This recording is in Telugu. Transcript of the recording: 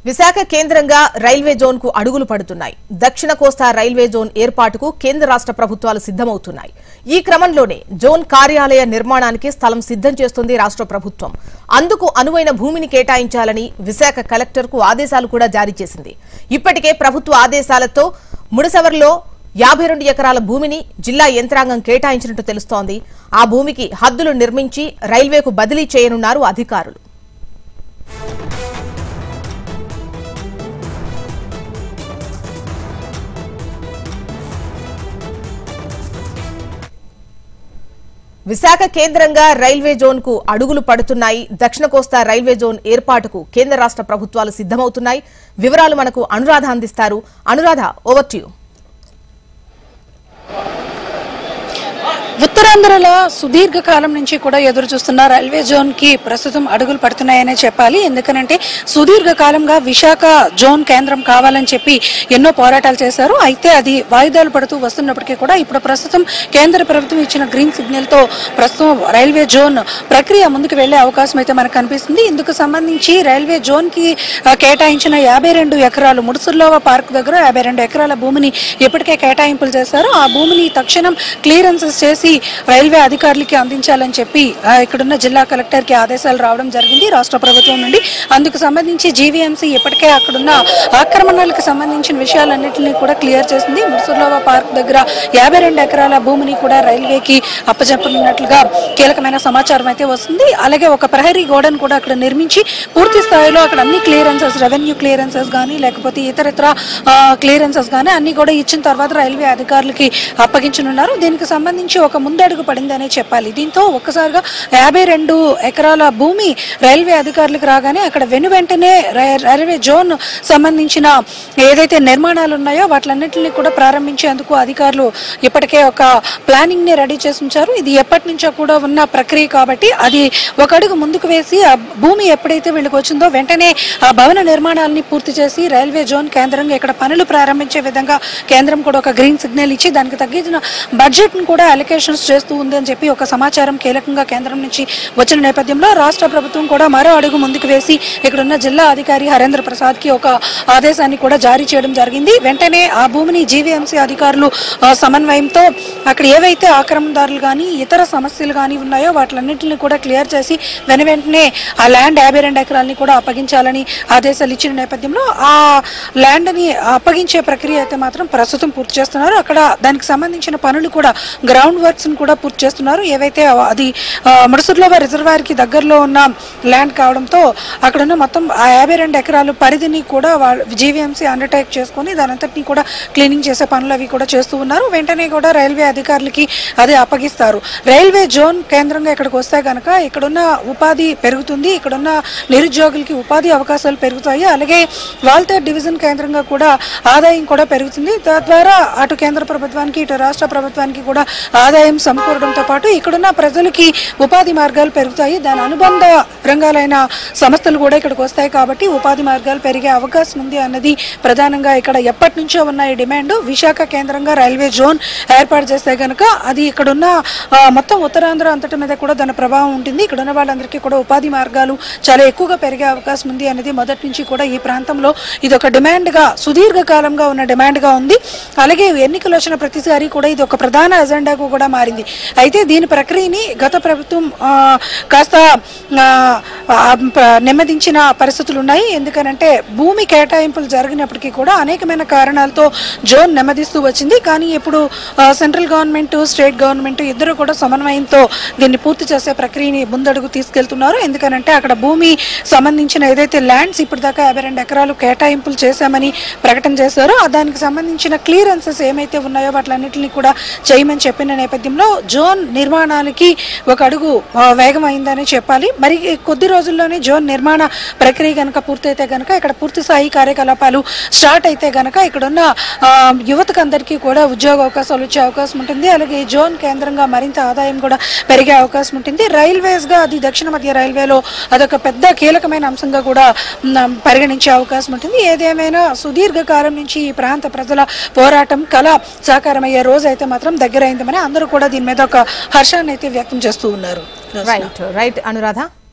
విశాఖ కేంద్రంగా రైల్వే జోన్ కు అడుగులు పడుతున్నాయి. దక్షిణ కోస్తా రైల్వే జోన్ ఏర్పాటుకు కేంద్ర రాష్ట్ర ప్రభుత్వాలు సిద్ధమవుతున్నాయి. ఈ క్రమంలోనే జోన్ కార్యాలయ నిర్మాణానికి స్థలం సిద్ధం చేస్తుంది రాష్ట్ర ప్రభుత్వం. అందుకు అనువైన భూమిని కేటాయించాలని విశాఖ కలెక్టర్ కు ఆదేశాలు కూడా జారీ చేసింది. ఇప్పటికే ప్రభుత్వ ఆదేశాలతో ముడసవర్లో 52 ఎకరాల భూమిని జిల్లా యంత్రాంగం కేటాయించినట్టు తెలుస్తోంది. ఆ భూమికి హద్దులు నిర్మించి రైల్వేకు బదిలీ చేయనున్నారు అధికారులు. విశాఖ కేంద్రంగా రైల్వే జోన్ కు అడుగులు పడుతున్నాయి. దక్షిణ కోస్తా రైల్వే జోన్ ఏర్పాటుకు కేంద్ర రాష్ట్ర ప్రభుత్వాలు సిద్ధమవుతున్నాయి. వివరాలు మనకు అనురాధ అందిస్తారు. Anuradha, over to you. ఉత్తరాంధ్రలో సుదీర్ఘకాలం నుంచి కూడా ఎదురు చూస్తున్న రైల్వే జోన్ కి ప్రస్తుతం అడుగులు పడుతున్నాయనే చెప్పాలి. ఎందుకనంటే సుదీర్ఘకాలంగా విశాఖ జోన్ కేంద్రం కావాలని చెప్పి ఎన్నో పోరాటాలు చేశారు. అయితే అది వాయిదాలు పడుతూ వస్తున్నప్పటికీ కూడా ఇప్పుడు ప్రస్తుతం కేంద్ర ప్రభుత్వం ఇచ్చిన గ్రీన్ సిగ్నల్ తో ప్రస్తుతం రైల్వే జోన్ ప్రక్రియ ముందుకు వెళ్లే అవకాశం అయితే మనకు కనిపిస్తుంది. ఇందుకు సంబంధించి రైల్వే జోన్ కి కేటాయించిన 52 ఎకరాలు ముడుసుర్లోవ పార్క్ దగ్గర 52 ఎకరాల భూమిని ఇప్పటికే కేటాయింపులు చేశారు. ఆ భూమిని తక్షణం క్లియరెన్సెస్ చేసి రైల్వే అధికారులకి అందించాలని చెప్పి ఇక్కడున్న జిల్లా కలెక్టర్ కి ఆదేశాలు రావడం జరిగింది రాష్ట్ర ప్రభుత్వం నుండి. అందుకు సంబంధించి జీవీఎంసీ ఇప్పటికే అక్కడున్న ఆక్రమణలకు సంబంధించిన విషయాలన్నింటినీ కూడా క్లియర్ చేసింది. ముడుసుర్లోవ పార్క్ దగ్గర 52 ఎకరాల భూమిని కూడా రైల్వేకి అప్పచెప్పనున్నట్లుగా కీలకమైన సమాచారం అయితే వస్తుంది. అలాగే ఒక ప్రహరీ గోడను కూడా అక్కడ నిర్మించి పూర్తి స్థాయిలో అక్కడ అన్ని క్లియరెన్సెస్, రెవెన్యూ క్లియరెన్సెస్ కానీ లేకపోతే ఇతరత్ర క్లియరెన్సెస్ కానీ అన్ని కూడా ఇచ్చిన తర్వాత రైల్వే అధికారులకి అప్పగించనున్నారు. దీనికి సంబంధించి ఒక ముందడుగు పడిందనే చెప్పాలి. దీంతో ఒక్కసారిగా 52 ఎకరాల భూమి రైల్వే అధికారులకు రాగానే అక్కడ వెంటనే రైల్వే జోన్ సంబంధించిన ఏదైతే నిర్మాణాలు ఉన్నాయో వాటిలన్నింటినీ కూడా ప్రారంభించేందుకు అధికారులు ఇప్పటికే ఒక ప్లానింగ్ ని రెడీ చేసి ఉంచారు. ఇది ఎప్పటి నుంచో కూడా ఉన్న ప్రక్రియ కాబట్టి అది ఒక అడుగు ముందుకు వేసి ఆ భూమి ఎప్పుడైతే వీళ్ళకి వచ్చిందో వెంటనే ఆ భవన నిర్మాణాలని పూర్తి చేసి రైల్వే జోన్ కేంద్రంగా ఇక్కడ పనులు ప్రారంభించే విధంగా కేంద్రం కూడా ఒక గ్రీన్ సిగ్నల్ ఇచ్చి దానికి తగ్గించిన బడ్జెట్ ను కూడా అలొకేషన్స్ చేస్తూ ఉంది అని చెప్పి ఒక సమాచారం కీలకంగా కేంద్రం నుంచి వచ్చిన నేపథ్యంలో రాష్ట్ర ప్రభుత్వం కూడా మరో అడుగు ముందుకు వేసి ఇక్కడున్న జిల్లా అధికారి హరేంద్ర ప్రసాద్ కి ఒక ఆదేశాన్ని కూడా జారీ చేయడం జరిగింది. వెంటనే ఆ భూమిని జీవీఎంసీ అధికారులు సమన్వయంతో అక్కడ ఏవైతే ఆక్రమణదారులు కానీ ఇతర సమస్యలు కానీ ఉన్నాయో వాటిలన్నింటినీ కూడా క్లియర్ చేసి వెంటనే ఆ ల్యాండ్ 52 ఎకరాలని కూడా అప్పగించాలని ఆదేశాలు ఇచ్చిన నేపథ్యంలో ఆ ల్యాండ్ ని అప్పగించే ప్రక్రియ అయితే మాత్రం ప్రస్తుతం పూర్తి చేస్తున్నారు. అక్కడ దానికి సంబంధించిన పనులు కూడా గ్రౌండ్ వర్క్స్ కూడా పూర్తి చేస్తున్నారు. ఏవైతే అది ముడుసుర్లోవ రిజర్వాయర్ కి దగ్గరలో ఉన్న ల్యాండ్ కావడంతో అక్కడ ఉన్న మొత్తం 52 ఎకరాల పరిధిని కూడా జీవీఎంసీ అండర్టేక్ చేసుకుని దానంతటినీ కూడా క్లీనింగ్ చేసే పనులు అవి కూడా చేస్తూ ఉన్నారు. వెంటనే కూడా రైల్వే అధికారులకి అదే అప్పగిస్తారు. రైల్వే జోన్ కేంద్రంగా ఇక్కడికి వస్తే కనుక ఇక్కడున్న ఉపాధి పెరుగుతుంది. ఇక్కడున్న నిరుద్యోగులకి ఉపాధి అవకాశాలు పెరుగుతాయి. అలాగే వాల్తేర్ డివిజన్ కేంద్రంగా కూడా ఆదాయం కూడా పెరుగుతుంది. తద్వారా అటు కేంద్ర ప్రభుత్వానికి ఇటు రాష్ట్ర ప్రభుత్వానికి కూడా ఆదాయం సమకూరడంతో పాటు ఇక్కడున్న ప్రజలకి ఉపాధి మార్గాలు పెరుగుతాయి. దాని అనుబంధ రంగాలైన సంస్థలు కూడా ఇక్కడికి వస్తాయి కాబట్టి ఉపాధి మార్గాలు పెరిగే అవకాశం ఉంది అన్నది ప్రధానంగా ఇక్కడ ఎప్పటి నుంచో ఉన్న ఈ డిమాండ్. విశాఖ కేంద్రంగా రైల్వే జోన్ ఏర్పాటు చేస్తే కనుక అది ఇక్కడున్న మొత్తం ఉత్తరాంధ్ర అంతటి మీద కూడా దాని ప్రభావం ఉంటుంది. ఇక్కడున్న వాళ్ళందరికీ కూడా ఉపాధి మార్గాలు చాలా ఎక్కువగా పెరిగే అవకాశం ఉంది అనేది మొదటి నుంచి కూడా ఈ ప్రాంతంలో ఇది ఒక డిమాండ్ గా సుదీర్ఘకాలంగా ఉన్న డిమాండ్ గా ఉంది. అలాగే ఎన్నికలు వచ్చిన ప్రతిసారి కూడా ఇది ఒక ప్రధాన అజెండాకు కూడా మారింది. అయితే దీని ప్రక్రియని గత ప్రభుత్వం కాస్త నెమ్మదించిన పరిస్థితులు ఉన్నాయి. ఎందుకనంటే భూమి కేటాయింపులు జరిగినప్పటికీ కూడా అనేకమైన కారణాలతో జోన్ నెమ్మదిస్తూ వచ్చింది. కానీ ఇప్పుడు సెంట్రల్ గవర్నమెంట్, స్టేట్ గవర్నమెంట్ ఇద్దరు కూడా సమన్వయంతో దీన్ని పూర్తి చేసే ప్రక్రియని ముందడుగు తీసుకెళ్తున్నారు. ఎందుకనంటే అక్కడ భూమి సంబంధించిన ఏదైతే ల్యాండ్స్ ఇప్పటిదాకా 52 ఎకరాలు కేటాయింపులు చేశామని ప్రకటన చేశారో దానికి సంబంధించిన క్లియరెన్సెస్ ఏమైతే ఉన్నాయో వాటిలన్నింటినీ కూడా చేయమని చెప్పిన నేపథ్యంలో జోన్ నిర్మాణానికి ఒక అడుగు వేగం అయిందని చెప్పాలి. మరి కొద్ది రోజుల్లోనే జోన్ నిర్మాణ ప్రక్రియ కనుక పూర్తయితే కనుక ఇక్కడ పూర్తి స్థాయి కార్యకలాపాలు స్టార్ట్ అయితే కనుక ఇక్కడున్న యువతకు అందరికీ కూడా ఉద్యోగ అవకాశాలు వచ్చే అవకాశం ఉంటుంది. అలాగే ఈ జోన్ కేంద్రంగా మరింత ఆదాయం కూడా పెరిగే అవకాశం ఉంటుంది. రైల్వేస్ గా అది దక్షిణ మధ్య రైల్వేలో అదొక పెద్ద కీలకమైన అంశంగా కూడా పరిగణించే అవకాశం ఉంటుంది. ఏదేమైనా సుదీర్ఘకాలం నుంచి ఈ ప్రాంత ప్రజల పోరాటం కళ సాకారమయ్యే రోజు అయితే మాత్రం దగ్గరైందని అందరూ కూడా దీని మీద ఒక హర్షాన్ని అయితే వ్యక్తం చేస్తూ ఉన్నారు. రైట్ అనురాధ.